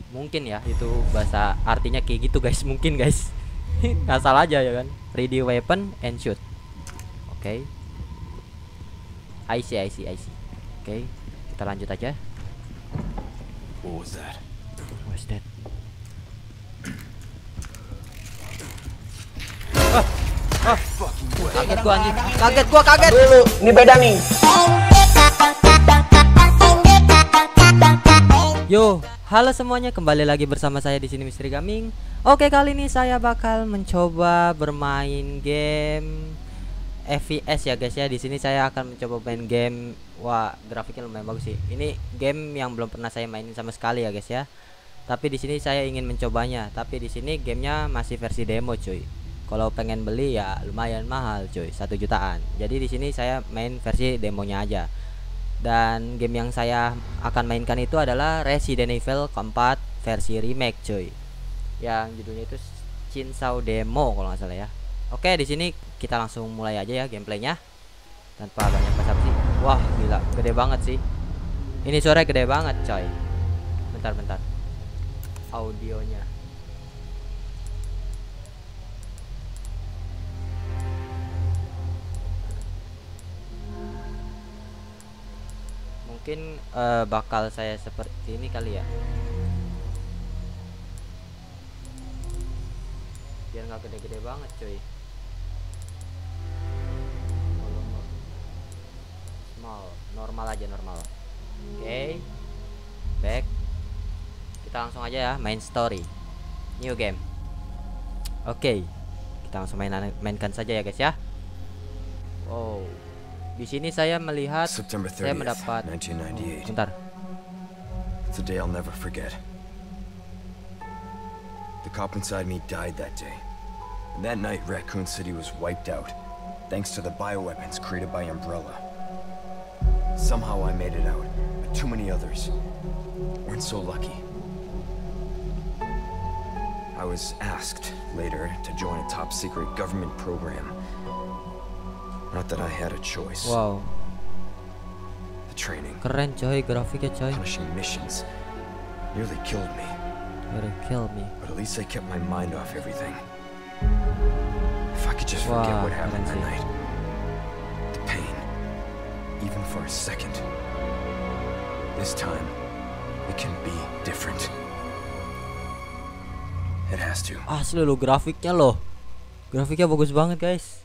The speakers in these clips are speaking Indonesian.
Mungkin ya itu bahasa artinya kayak gitu guys, mungkin guys. Nggak salah aja ya kan. Ready weapon and shoot. Oke. I see. Oke, kita lanjut aja. What was that? What's that? Kaget gua anjing. Kaget. Dulu, ini beda nih. Yo, halo semuanya, kembali lagi bersama saya di sini Misteri Gaming. Oke, kali ini saya bakal mencoba bermain game FPS ya guys ya. Di sini saya akan mencoba main game. Wah, grafiknya lumayan bagus sih. Ini game yang belum pernah saya mainin sama sekali ya guys ya. Tapi di sini saya ingin mencobanya. Tapi di sini gamenya masih versi demo cuy. Kalau pengen beli ya lumayan mahal cuy, 1 jutaan. Jadi di sini saya main versi demonya aja. Dan game yang saya akan mainkan itu adalah Resident Evil keempat versi remake cuy. Yang judulnya itu Chainsaw Demo kalau nggak salah ya. Oke, di sini kita langsung mulai aja ya gameplaynya tanpa banyak basa-basi. Wah, gila, gede banget sih. Ini suaranya gede banget coy. Bentar. Audionya. Mungkin bakal saya seperti ini kali ya, biar nggak gede-gede banget cuy. Small, normal aja, normal. Oke, back. Kita langsung aja ya main story, new game. Oke, kita langsung mainkan saja ya guys ya. Wow, di sini saya melihat September saya 30th, mendapat 1998. bentar. It's a day I'll never forget. The cop inside me died that day. And that night, Raccoon City was wiped out, thanks to the bioweapons created by Umbrella. Somehow I made it out, but too many others weren't so lucky. I was asked later to join a top-secret government program. Not that I had a choice. Wow, The training, keren coy, grafiknya coy. punishing missions, nearly killed me. Gonna kill me. But at least I kept my mind off everything. If I could just forget Wah, what happened keren that sih. night. The pain. Even for a second. This time, it can be different. It has to. Asli lo grafiknya loh. Grafiknya bagus banget guys.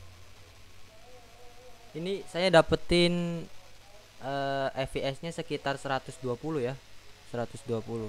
Ini saya dapetin FPS-nya sekitar 120 ya. 120.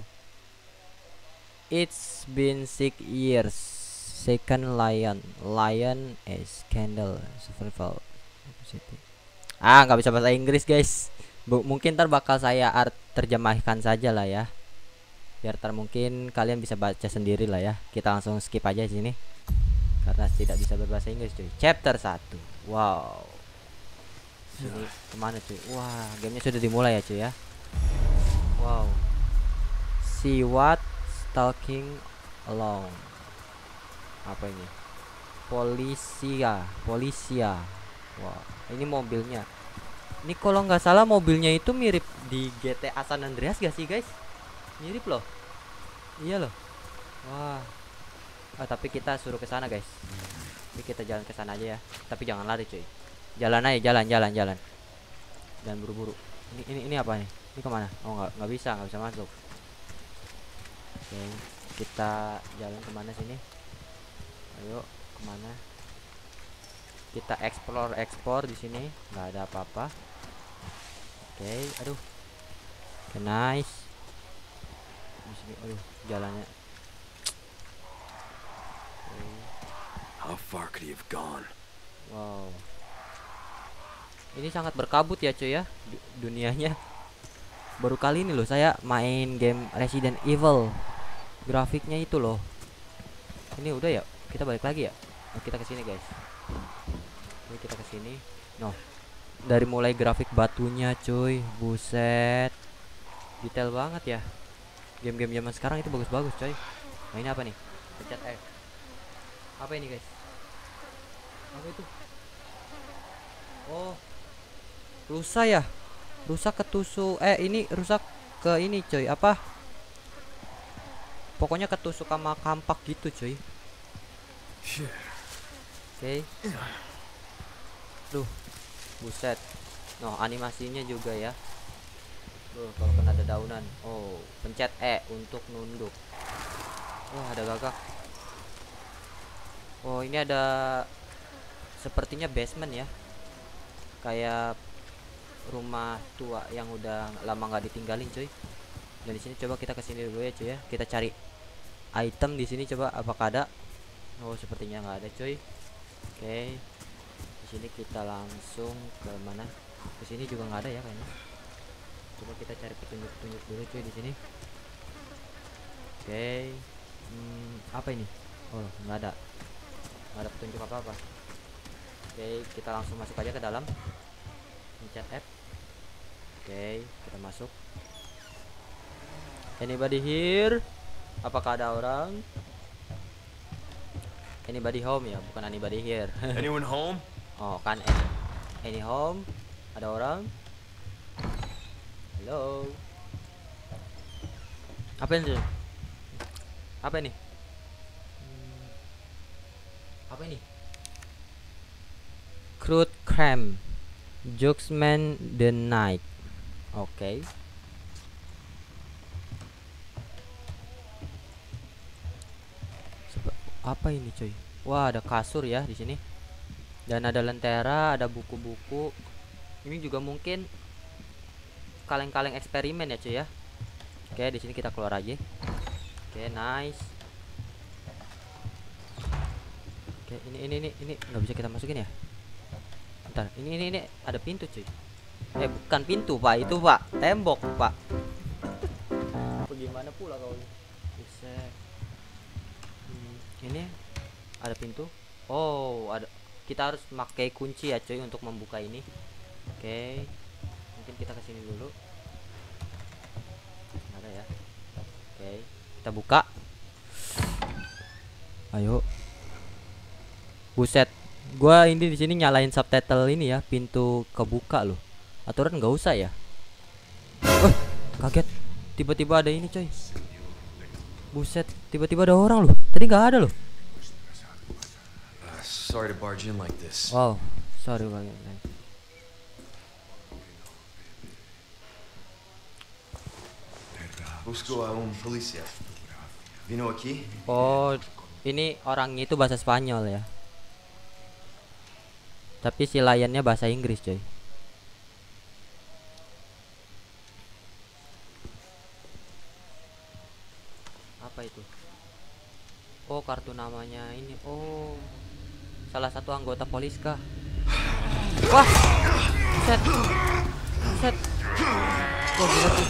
It's been 6 years. Second Lion is Candle Survival. Nggak bisa bahasa Inggris guys. Mungkin ntar bakal saya terjemahkan saja lah ya, biar mungkin kalian bisa baca sendiri lah ya. Kita langsung skip aja di sini karena tidak bisa berbahasa Inggris cuy. Chapter 1. Wow. Sini kemana cuy? Wah, gamenya sudah dimulai ya cuy ya. Wow. See what stalking along. Apa ini? Polisia. Wah, ini mobilnya. Ini kalau nggak salah mobilnya itu mirip di GTA San Andreas gak sih guys? Mirip loh. Iya loh. Wah. Tapi kita suruh ke sana guys. Jadi kita jalan ke sana aja ya. Tapi jangan lari cuy. Jalan aja, jalan. Dan buru-buru. Ini apa nih? Ini kemana? Oh, nggak bisa masuk. Oke, kita jalan kemana sini? Ayo, kemana? Kita explore di sini. Nggak ada apa-apa. Oke, aduh. Oke, nice. Di sini, aduh, jalannya. Oke. How far could he have gone? Wow. Ini sangat berkabut ya cuy ya dunianya. Baru kali ini loh saya main game Resident Evil. Grafiknya itu loh. Ini udah ya, kita balik lagi ya. Kita ke sini guys. Ini kita ke sini. Noh. Dari mulai grafik batunya cuy, buset. Detail banget ya. Game-game zaman sekarang itu bagus-bagus coy. Nah, ini apa nih? Pencet F. Apa ini guys? Apa itu? Oh, rusak ya. Rusak ketusuk. Ini rusak ke ini coy. Apa? Pokoknya ketusuk sama kampak gitu cuy. Oke. Duh, buset. No, animasinya juga ya. Duh, kalau kena dedaunan. Oh, pencet E untuk nunduk. Wah, ada gagak. Oh, ini ada sepertinya basement ya. Kayak rumah tua yang udah lama nggak ditinggalin cuy. Dan di sini coba kita kesini dulu ya cuy ya. Kita cari item di sini coba apakah ada. Oh, sepertinya nggak ada cuy. Oke. Di sini kita langsung ke mana? Ke sini juga nggak ada ya kayaknya. Coba kita cari petunjuk-petunjuk dulu cuy di sini. Oke. Apa ini? Oh, nggak ada. Nggak ada petunjuk apa-apa. Oke, kita langsung masuk aja ke dalam. Pencet F. Oke, kita masuk. Anybody here? Apakah ada orang? Anybody home ya, bukan anybody here. Anyone home? Oh, kan any home? Ada orang? Halo. Apa ini? Apa ini? Apa ini? Crude Cram Jokesman the Night. Oke. Apa ini cuy? Wah, ada kasur ya di sini. Dan ada lentera, ada buku-buku. Ini juga mungkin kaleng-kaleng eksperimen ya cuy ya. Oke, di sini kita keluar aja. Oke, nice. Oke, ini nggak bisa kita masukin ya. Bentar, ini ada pintu cuy. Bukan pintu pak, itu pak tembok pak. Bagaimana pula kau bisa? Ini ada pintu. Oh, ada. Kita harus pakai kunci ya cuy untuk membuka ini. Oke, mungkin kita kesini dulu. Nggak ada ya. Oke, kita buka. Ayo. Buset, gua ini di sini nyalain subtitle ini ya, pintu kebuka loh. Aturan nggak usah ya. Kaget, tiba-tiba ada ini coy. Buset, tiba-tiba ada orang loh. Tadi nggak ada loh. Sorry to barge in like this. Wow, sorry banget. Busco a un policía. Vino aquí? Oh, ini orangnya itu bahasa Spanyol ya. Tapi si layannya bahasa Inggris coy. Apa itu? Oh, kartu namanya ini. Oh, salah satu anggota polis kah? Wah, set, set. Wah, gila tuh.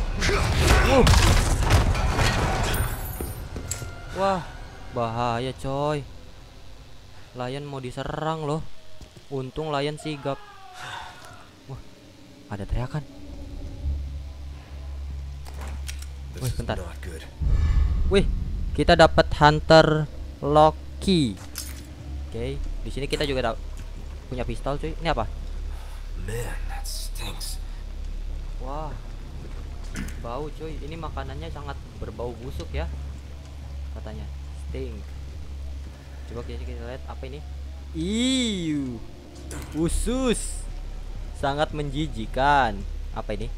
Wah, bahaya coy. Lion mau diserang loh. Untung Lion sigap. Wah, ada teriakan. Wih, bentar. Wih, kita dapat Hunter Loki. Oke, di sini kita juga punya pistol cuy. Ini apa? Man, that stinks. Wah, bau cuy. Ini makanannya sangat berbau busuk ya. Katanya stink. Coba kita lihat apa ini. Iu, usus, sangat menjijikan. Apa ini?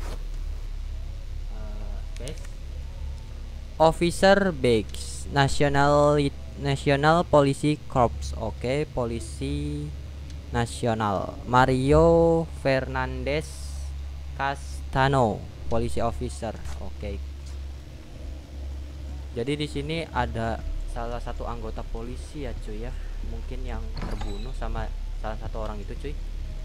Officer Bags National Police Corps. Oke, polisi nasional. Mario Fernandez Castano, polisi officer. Oke. Jadi di sini ada salah satu anggota polisi ya cuy ya. Mungkin yang terbunuh sama salah satu orang itu cuy.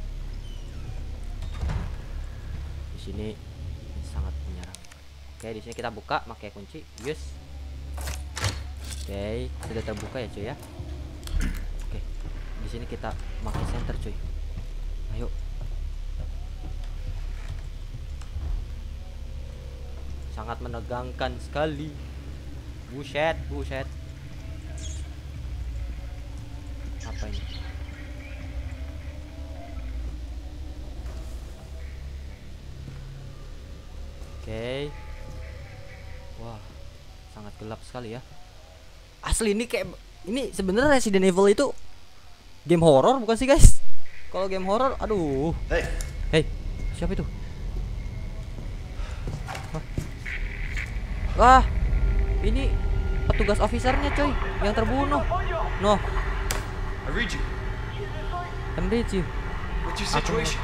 Di sini sangat menyerang. Oke, di sini kita buka pakai kunci. Yes. Oke, sudah terbuka ya cuy ya. Oke. Di sini kita pakai center cuy. Ayo. Sangat menegangkan sekali. Buset, buset. Apa ini? Oke. Wah, sangat gelap sekali ya. Asli ini kayak ini sebenarnya Resident Evil itu game horor bukan sih guys? Kalau game horor, aduh. Hey, siapa itu? Wah, ini petugas officernya coy, yang terbunuh. No, I read you. I'm read you. What's your situation?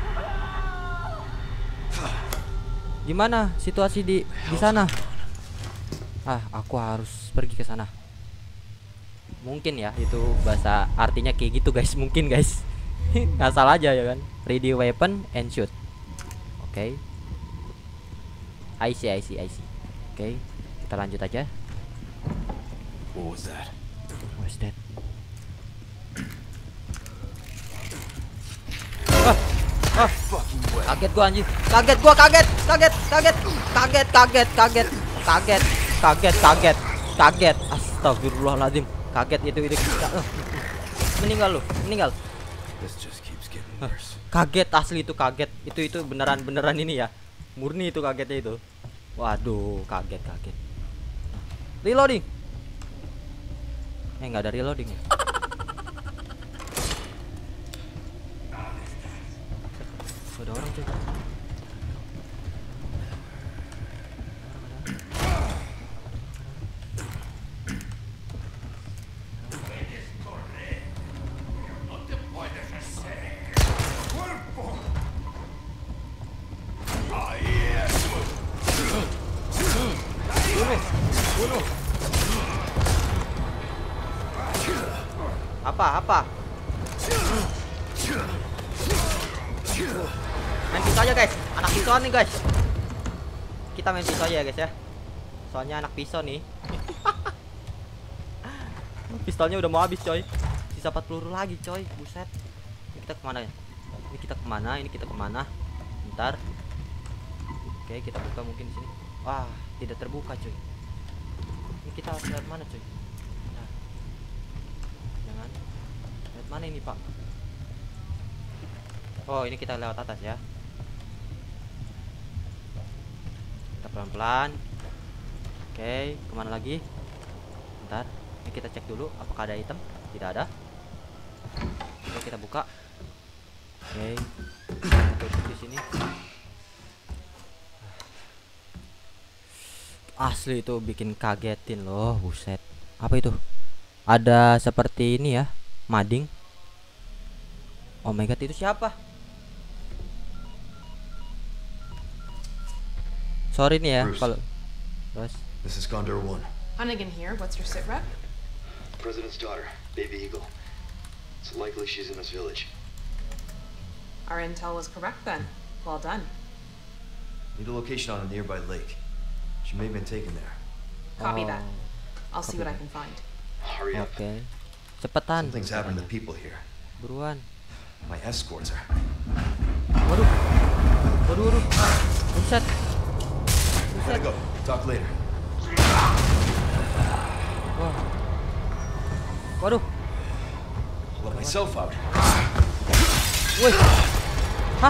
Gimana situasi di sana? Ah, aku harus pergi ke sana. Mungkin ya itu bahasa artinya kayak gitu guys, mungkin guys. Nggak salah aja ya kan. Ready weapon and shoot. Oke. I see. Oke, kita lanjut aja. What was that? What's that? Kaget gua anjir. Kaget. Astagfirullahaladzim. Kaget itu. Meninggal. This just keeps getting worse. Kaget asli itu kaget. Itu beneran ini ya. Murni itu kagetnya itu. Waduh, kaget. Reloading. Nggak ada reloading ya. Ada orang cuy. Bunuh. Apa? Main pisau aja guys, anak pisau nih guys. Kita main pisau aja ya guys ya. Soalnya anak pisau nih. Pistolnya udah mau habis coy. Sisa 4 peluru lagi coy, buset. Ini kita kemana ya? Ini kita kemana? Bentar. Oke, kita buka mungkin di sini. Wah, tidak terbuka coy. Ini kita harus lewat mana coy? Nah. Jangan. Lewat mana ini pak? Oh, ini kita lewat atas ya. Kita pelan-pelan. Oke, kemana lagi? Bentar, ini kita cek dulu apakah ada item. Tidak ada. Oke, kita buka. Oke, tutup di sini. Asli itu bikin kagetin loh, buset. Apa itu? Ada seperti ini ya, mading. Oh my god, itu siapa? Sorry nih ya kalau terus. This is Condor 1. Hunnigan here. What's your sit rep? President's daughter, Baby Eagle. It's likely she's in this village. Our intel was correct then. Well done. Need a location on a nearby lake. She may have been taken there. Copy that. I'll see what I can find. Hurry up. Oke. Cepetan. Something's happened to people here. Buruan. My escorts are. Waduh. Buset. Gotta go. Talk later. Wah. Waduh. I'll let myself out. Woi. Hah?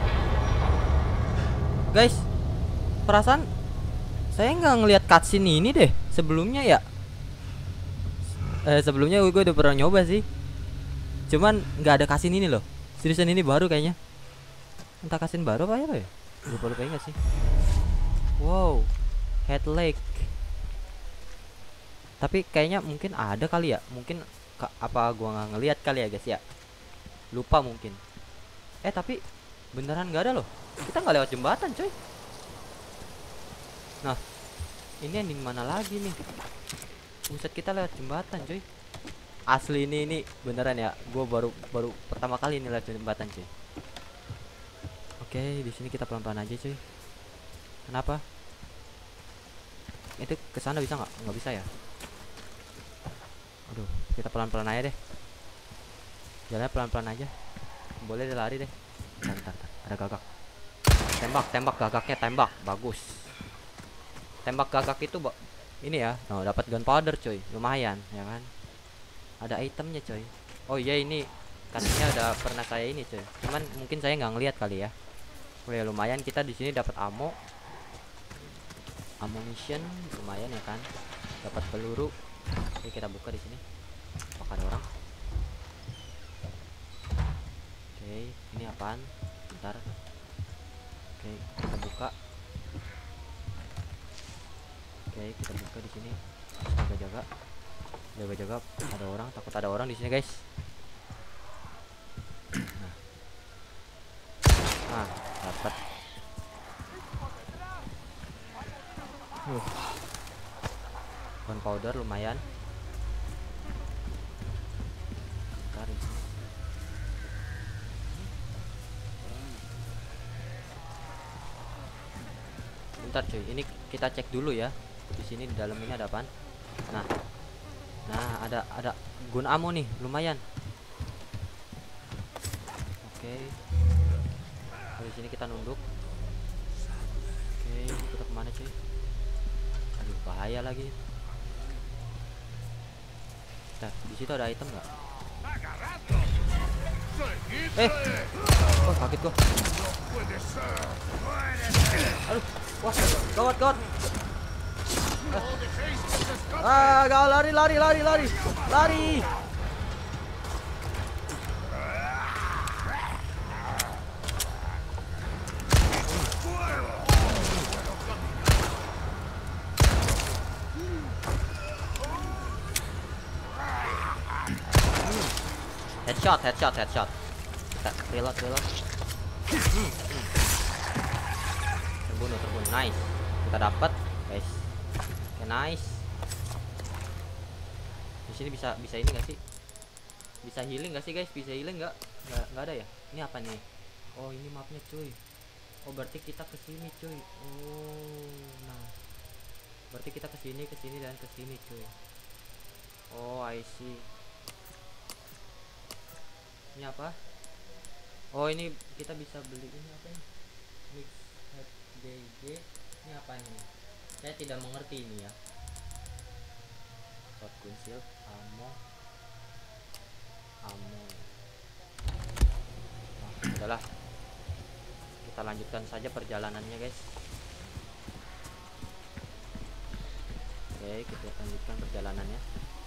Guys, perasaan saya nggak ngelihat cutscene ini deh sebelumnya ya. Sebelumnya gue udah pernah nyoba sih. Cuman nggak ada cutscene ini loh. Seriusan ini baru kayaknya. Entah cutscene baru apa ya? Lupa ingat sih. Wow, head lake. Tapi kayaknya mungkin ada kali ya. Mungkin apa gua nggak ngelihat kali ya guys ya. Lupa mungkin. Tapi beneran nggak ada loh. Kita nggak lewat jembatan coy. Nah, ini ending mana lagi nih? Buset, kita lewat jembatan coy. Asli ini beneran ya. Gua baru pertama kali ini lewat jembatan coy. Oke, di sini kita pelan-pelan aja coy. Kenapa? Itu ke sana bisa nggak? Nggak bisa ya. Aduh, kita pelan-pelan aja deh. Jalannya pelan-pelan aja. Boleh deh lari deh. Bentar. Ada gagak. Tembak gagaknya, tembak. Bagus. Tembak gagak itu ini ya. Oh, dapat gunpowder coy. Lumayan, ya kan? Ada itemnya coy. Oh iya, ini katanya udah pernah saya ini coy. Cuman mungkin saya nggak ngeliat kali ya. Oke, lumayan kita di sini dapat ammo. ammunition lumayan ya kan, dapat peluru. Oke, kita buka di sini. Apakah ada orang? Oke, ini apaan? Bentar. Oke, kita buka. Oke, kita buka di sini. Jaga-jaga. Jaga-jaga, ada orang, takut ada orang di sini, guys. Nah, dapat. Gunpowder lumayan. Bentar di sini. Bentar cuy, ini kita cek dulu ya. Di sini di dalam ini ada apaan? Nah, ada gun ammo nih, lumayan. Oke. Di sini kita nunduk. Oke, kita kemana cuy? Aduh, bahaya lagi. Nah, di situ ada item nggak? Oh, kaget gua. Aduh, wah, gawat. Gawat, lari. Headshot. Kita reload. Terbunuh. Nice. Kita dapat, guys. Oke, nice. Di sini bisa ini enggak sih? Bisa healing enggak sih, guys? Bisa healing enggak? Enggak ada ya? Ini apa nih? Oh, ini mapnya, cuy. Oh, berarti kita ke sini, cuy. Oh, nah. Berarti kita ke sini dan ke sini, cuy. Oh, I see. Ini apa? Oh, ini kita bisa beli ini apa ini? Mix head GG. Ini apa ini? Saya tidak mengerti ini ya. Shotgun shield, ammo. Nah, udahlah. Kita lanjutkan saja perjalanannya, guys. Oke, kita lanjutkan perjalanannya.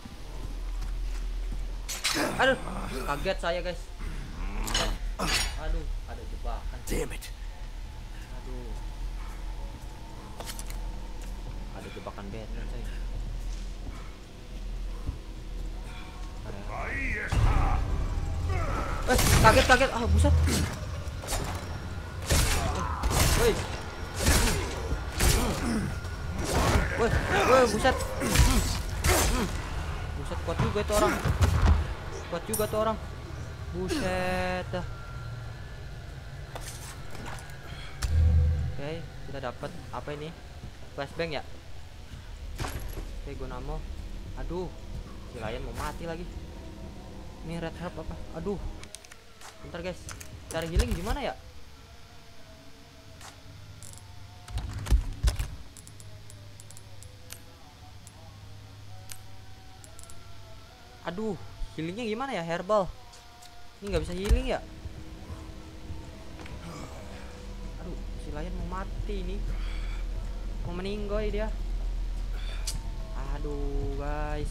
Aduh, kaget saya, guys. Aduh, ada jebakan. Damn it. Aduh. Ada jebakan Batman, coy. Kaget. Ah, buset. Woi. Woi, buset. Buset, kuat juga itu orang. Buset dah. Oke, kita dapat apa ini? Flashbang ya? Oke, guna ammo. Aduh, si Lion mau mati lagi. Ini red herb apa? Aduh. Bentar, guys. Cari healing gimana ya? Aduh, healingnya gimana ya? Herbal. Ini nggak bisa healing ya? Aduh, si Lion mau mati ini. Mau meninggoy dia. Aduh, guys.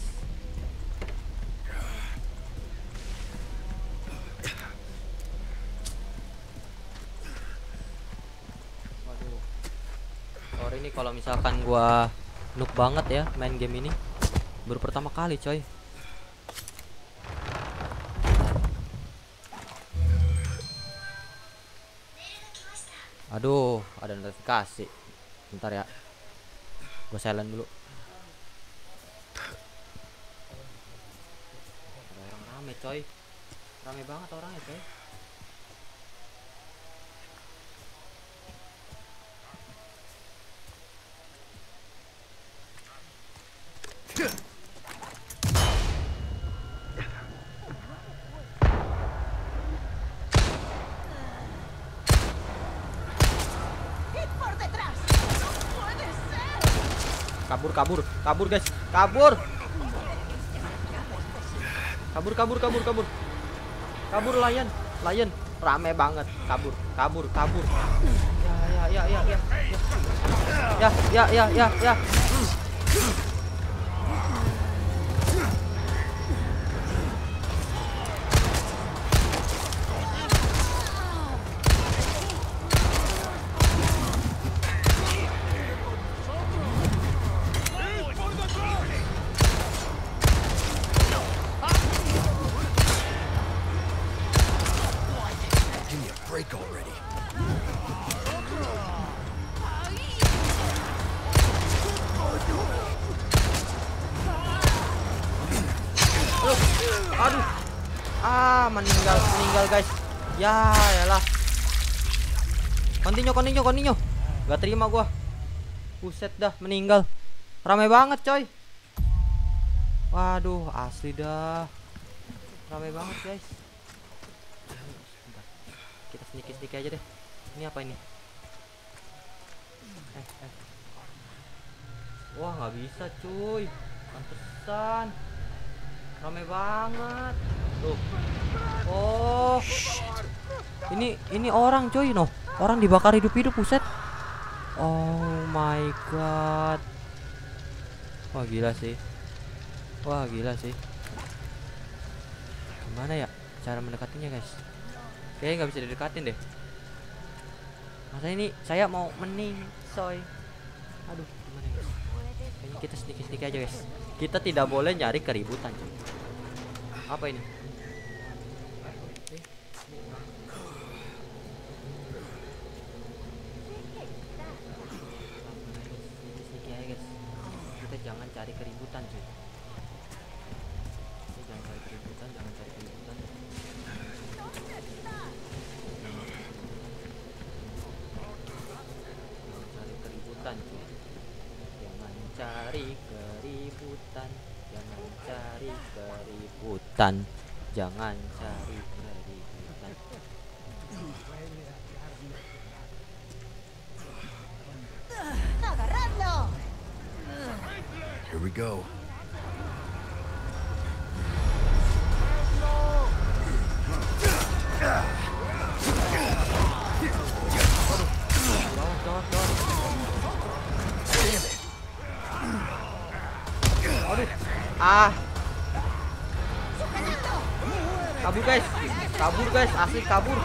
Waduh. Sorry nih kalau misalkan gua noob banget ya main game ini. Baru pertama kali, coy. Aduh, ada notifikasi. Bentar ya. Gue silent dulu. Ada orang rame, coy. Rame banget orangnya, coy. Kabur guys, kabur Lion, rame banget, kabur. Ya. Give me a break already. Aduh. Meninggal guys. Ya lah. Continue. Gak terima gua. Buset dah, meninggal. Ramai banget coy. Waduh, asli dah. Ramai banget guys. Kita sneak aja deh. Ini apa ini? Wah, nggak bisa cuy. Pantesan. Ramai banget. Tuh. Oh. Ini orang cuy, no. Orang dibakar hidup-hidup, buset. Oh my god. Wah, gila sih. Gimana ya cara mendekatinya, guys? Kayaknya nggak bisa didekatin deh. Masa ini saya mau mening, soy. Aduh, gimana guys? Kayaknya kita sneak aja guys. Kita tidak boleh nyari keributan cuy. Apa ini? Sneak aja guys. Kita jangan cari keributan cuy. Jangan cari keributan. Jangan cari keributan. Here we go. Kabur guys, asli kabur.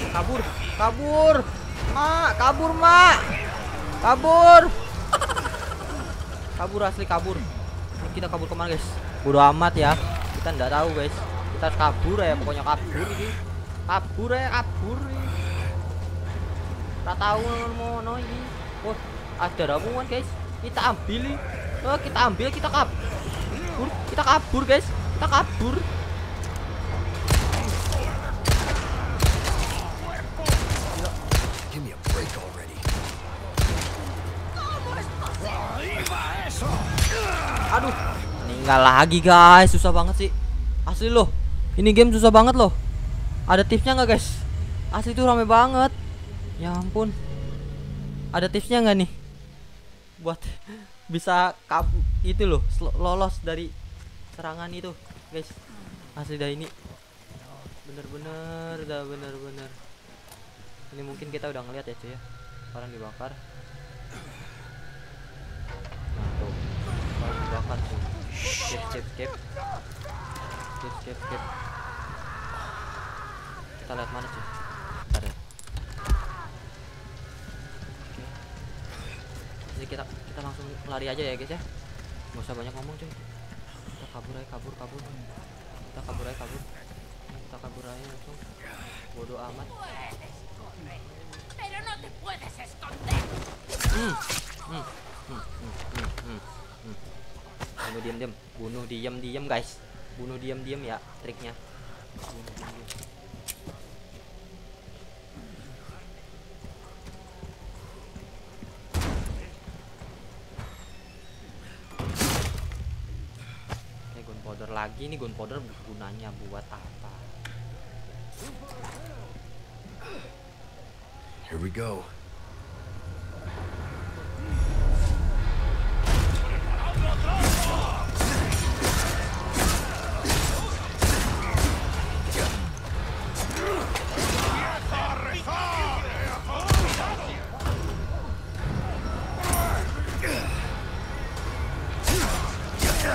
Kabur asli kabur. Ini kita kabur kemana guys? Bodo amat ya. Kita nggak tahu guys. Kita harus kabur ya, pokoknya kabur ini. Kabur. Tak tahu mau ini. Oh, ada ramuan guys. Kita ambil. Kita kabur guys. Give me a break already. Aduh, meninggal lagi guys. Susah banget sih. Asli loh. Ini game susah banget loh. Ada tipsnya nggak guys? Asli tuh rame banget. Ya ampun. Ada tipsnya nggak nih? Buat bisa itu loh, lolos dari serangan itu, guys. Asli dah ini. Bener-bener. Ini mungkin kita udah ngeliat ya cuy ya. Orang dibakar. Nah tuh. Orang dibakar tuh. Skip. Kita lihat mana cuy. Bentar ya. Oke. Jadi kita langsung lari aja ya guys ya. Gak usah banyak ngomong cuy. Kita kabur aja. Kita kabur aja langsung. Bodoh amat. Pero no te puedes esconder. Bunuh diam guys. Bunuh diam ya triknya. Oke, gunpowder lagi nih. Gunpowder gunanya buat apa? Here we go.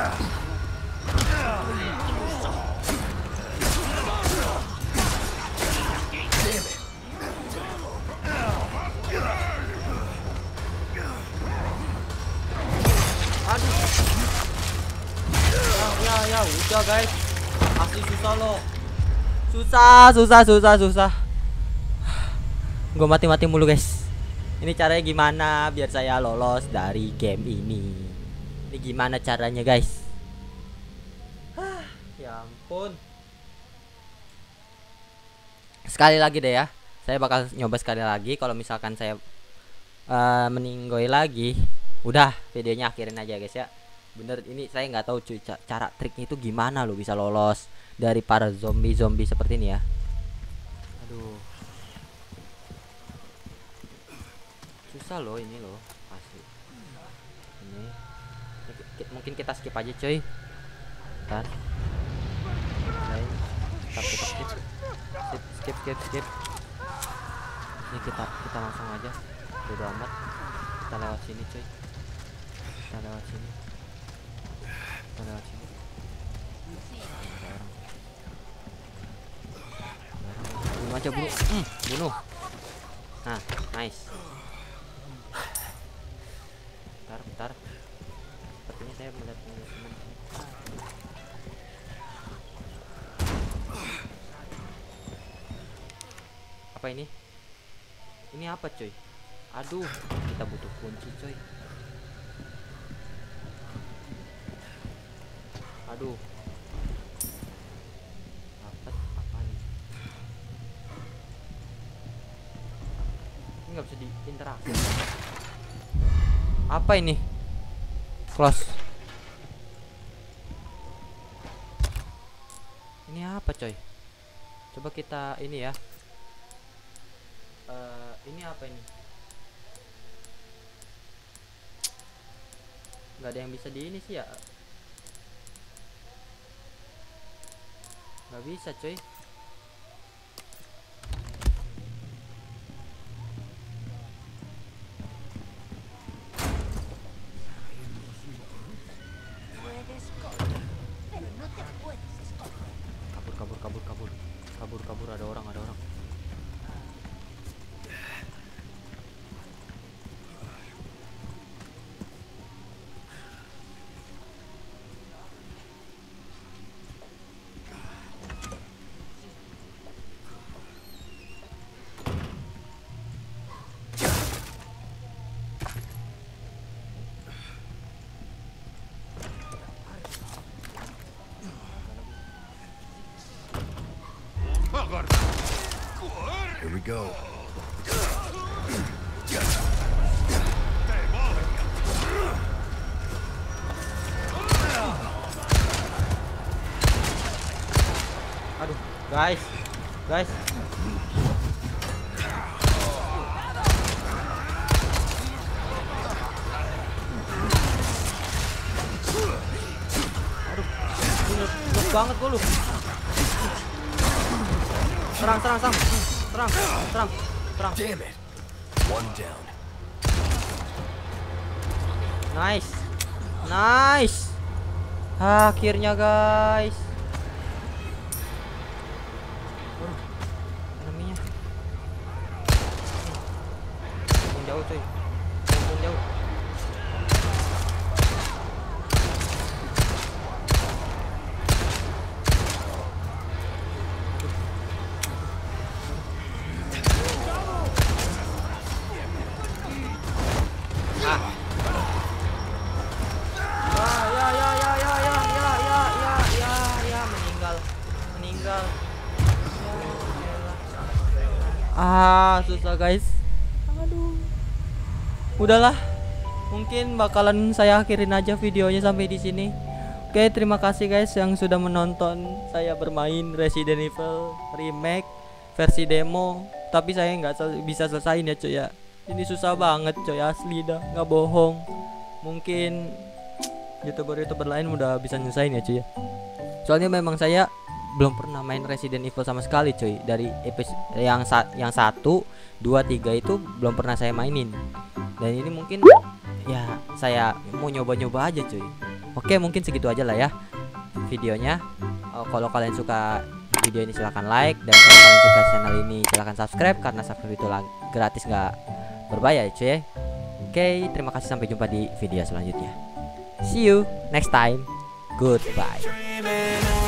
Ya udah guys, asli susah loh, susah. Gue mati mulu guys. Ini caranya gimana biar saya lolos dari game ini? Ini gimana caranya guys? Ya ampun. Sekali lagi deh ya, saya bakal nyoba sekali lagi. Kalau misalkan saya meninggoy lagi, udah videonya akhirin aja guys ya. Bener, ini saya nggak tahu cuy cara triknya itu gimana lo bisa lolos dari para zombie seperti ini ya. Aduh, susah loh ini loh pasti. Ini mungkin kita skip aja cuy. Ntar kita skip. Ini kita langsung aja. Udah amat. Kita lewat sini cuy. Kita lewat sini. Ada orang. Bunuh aja, bunuh. Nah, nice. Bentar. Sepertinya saya melihat teman. Apa ini? Ini apa coy? Aduh, kita butuh kunci coy. Aduh, apa nih? Ini nggak bisa diinteraksi. Apa ini? Close. Ini apa coy? Coba kita ini ya. Ini apa ini? Nggak ada yang bisa di ini sih ya. Gak bisa coy. Kabur, ada orang. Here we go. Aduh, guys. Aduh, bener banget gue lu. Serang. Damn it. One down. Nice. Akhirnya guys. Eneminya. Jauh cuy. Jauh. Meninggal. Susah guys. Aduh. Udahlah. Mungkin bakalan saya akhirin aja videonya sampai di sini. Oke, terima kasih guys yang sudah menonton saya bermain Resident Evil Remake versi demo. Tapi saya nggak bisa selesaiin ya cuy ya. Ini susah banget coy, asli dah, nggak bohong. Mungkin youtuber lain udah bisa nyelesain ya cuy ya. Soalnya memang saya belum pernah main Resident Evil sama sekali cuy. Dari episode yang 1, 2, 3 itu belum pernah saya mainin. Dan ini mungkin ya saya mau nyoba-nyoba aja cuy. Oke, mungkin segitu aja lah ya videonya. Kalau kalian suka video ini silahkan like, dan kalau kalian suka channel ini silahkan subscribe, karena subscribe itu gratis, nggak berbayar cuy. Oke, terima kasih, sampai jumpa di video selanjutnya. See you next time. Goodbye.